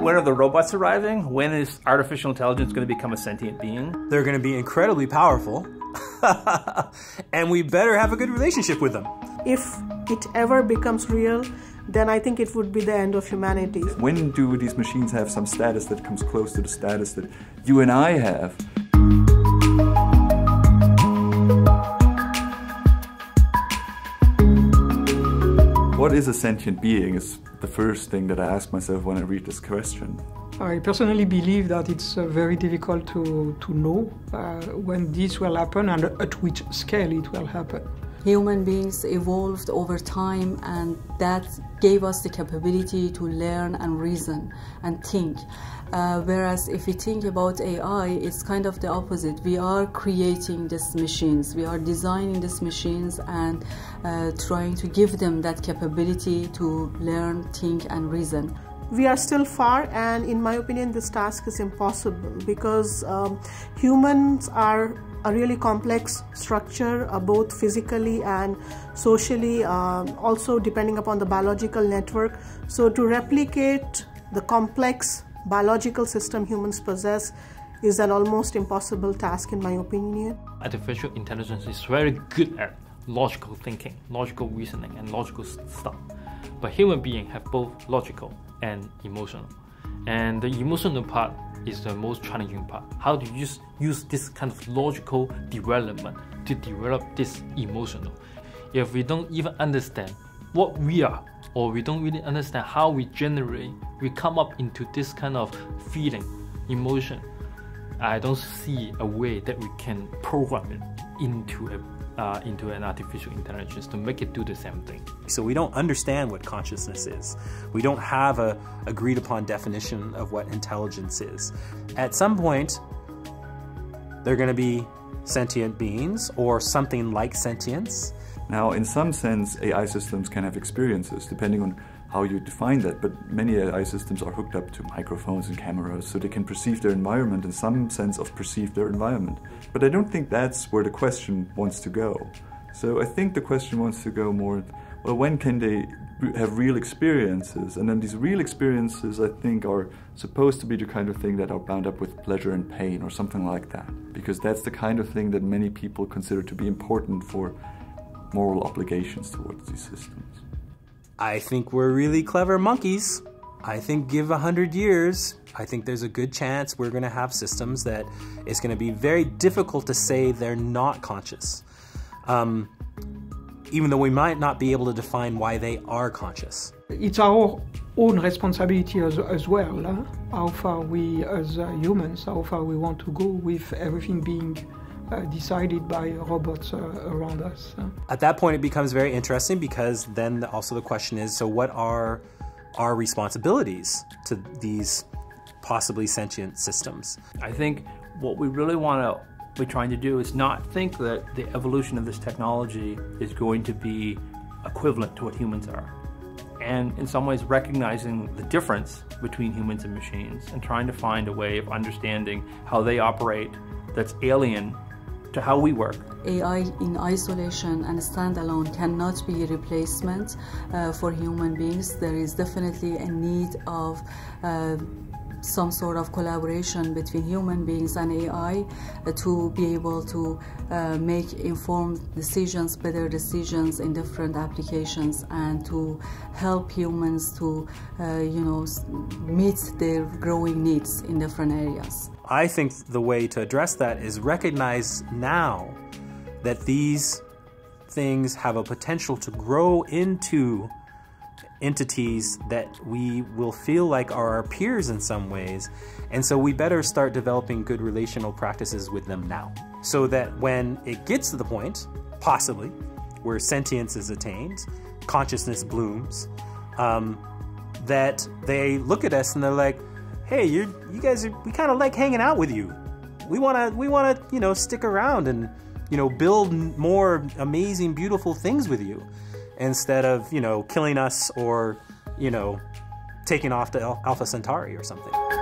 When are the robots arriving? When is artificial intelligence going to become a sentient being? They're going to be incredibly powerful, and we better have a good relationship with them. If it ever becomes real, then I think it would be the end of humanity. When do these machines have some status that comes close to the status that you and I have? What is a sentient being is the first thing that I ask myself when I read this question. I personally believe that it's very difficult to know when this will happen and at which scale it will happen. Human beings evolved over time, and that gave us the capability to learn and reason and think. Whereas if we think about AI, it's kind of the opposite. We are creating these machines, we are designing these machines and trying to give them that capability to learn, think and reason. We are still far, and in my opinion this task is impossible because humans are a really complex structure, both physically and socially, also depending upon the biological network. So to replicate the complex biological system humans possess is an almost impossible task in my opinion. Artificial intelligence is very good at logical thinking, logical reasoning and logical stuff. But human beings have both logical and emotional. And the emotional part is the most challenging part. How do you use this kind of logical development to develop this emotional? If we don't even understand what we are, or we don't really understand how we come up into this kind of feeling, emotion, I don't see a way that we can program it into an artificial intelligence to make it do the same thing. So we don't understand what consciousness is. We don't have a agreed upon definition of what intelligence is. At some point, they're going to be sentient beings or something like sentience. Now, in some sense, AI systems can have experiences, depending on how you define that, but many AI systems are hooked up to microphones and cameras, so they can perceive their environment in some sense of perceive their environment. But I don't think that's where the question wants to go. So I think the question wants to go more, well, when can they have real experiences? And then these real experiences, I think, are supposed to be the kind of thing that are bound up with pleasure and pain or something like that, because that's the kind of thing that many people consider to be important for moral obligations towards these systems. I think we're really clever monkeys. I think give 100 years, I think there's a good chance we're going to have systems that it's going to be very difficult to say they're not conscious. Even though we might not be able to define why they are conscious. It's our own responsibility as well, how far we as humans, how far we want to go with everything being decided by robots around us. At that point it becomes very interesting, because then also the question is, so what are our responsibilities to these possibly sentient systems? I think what we really want to be trying to do is not think that the evolution of this technology is going to be equivalent to what humans are. And in some ways recognizing the difference between humans and machines and trying to find a way of understanding how they operate that's alien to how we work. AI in isolation and standalone cannot be a replacement for human beings. There is definitely a need of some sort of collaboration between human beings and AI to be able to make informed decisions, better decisions in different applications, and to help humans to meet their growing needs in different areas. I think the way to address that is recognize now that these things have a potential to grow into entities that we will feel like are our peers in some ways, and so we better start developing good relational practices with them now, so that when it gets to the point, possibly, where sentience is attained, consciousness blooms, that they look at us and they're like, hey, you guys, we kind of like hanging out with you. We wanna, stick around and, build more amazing, beautiful things with you, instead of, killing us or, taking off to Alpha Centauri or something.